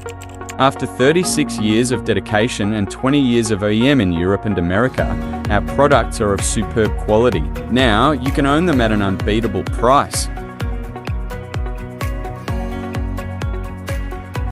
After 36 years of dedication and 20 years of OEM in Europe and America, our products are of superb quality. Now, you can own them at an unbeatable price.